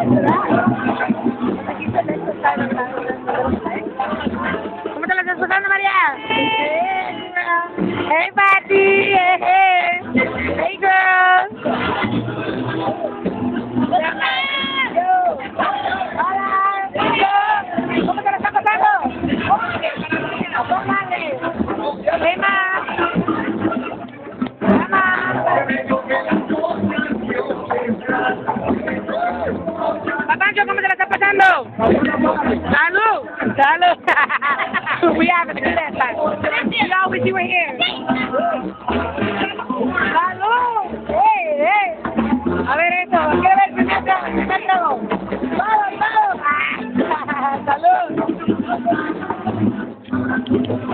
¿Cómo te la estás pasando, María? Hey, Patty. Hey, hey, girl. Hola. ¿Cómo te la estás pasando? Hey, ma. Papancho, ¿cómo te la estás pasando? ¡Salud! ¡Salud! We have a good time. We always do it here.